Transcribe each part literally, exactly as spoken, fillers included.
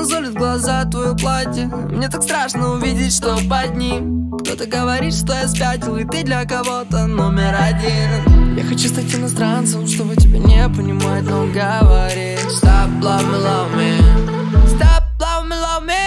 мозолит глаза твое платье. Мне так страшно увидеть, что под ним кто-то говорит, что я спятил, и ты для кого-то номер один. Я хочу стать иностранцем, чтобы тебя не понимать, но говори: Stop, love me, love me. Stop, love me, love me.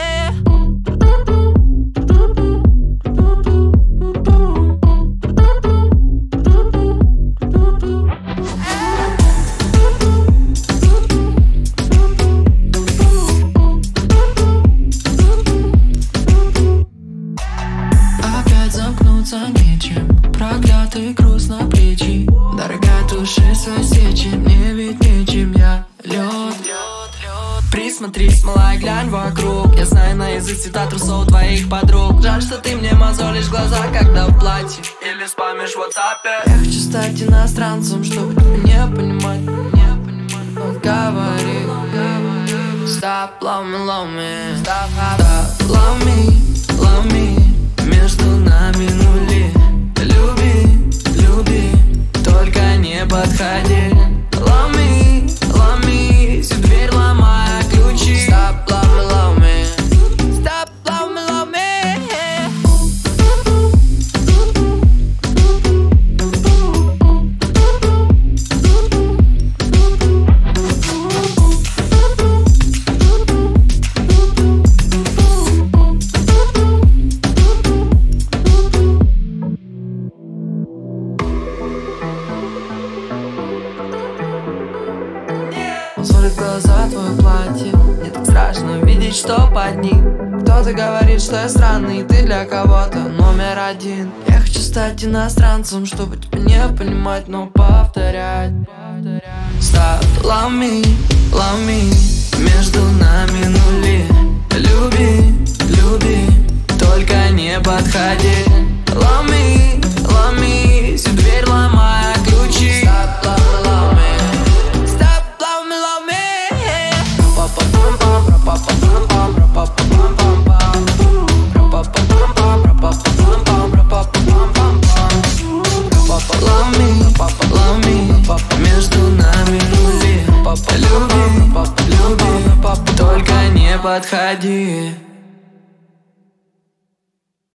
Нечем, проклятый груз на плечи. Дорогая, туши свои сечи, мне ведь нечем, я лед. Присмотрись, малая, глянь вокруг. Я знаю наизусть цвета трусов твоих подруг. Жаль, что ты мне мозолишь глаза, когда в платье или спамишь в WhatsApp. Я хочу стать иностранцем, чтобы тебя не понимать, не понимать. Но говори, говори. Stop, love me, love me. Stop, stop, love me, love me. Между нами нули. Люби, люби, только не подходи. Love me, love me, всю дверь ломая ключи. Stop, love me, love me. Stop, love me, love me. Мозолит глаза твое платье. Мне так страшно видеть, что под ним кто-то говорит, что я странный, и ты для кого-то номер один. Я хочу стать иностранцем, чтобы тебя не понимать, но повторять. Stop, love me, love me. Между нами нули. Люби, люби, только не подходи. Love me, love me, всю дверь ломая ключи. Stop, love me, love me. Stop, love me, love me. Па-па-пам-пам, ра-па-па-пам-пам, ра-па-па-пам-пам-пам. Ра-па-па-пам-пам, ра-па-па-пам-пам, ра-па-па-пам-пам. Love me, love me. Между нами нули. Люби, люби, только не подходи.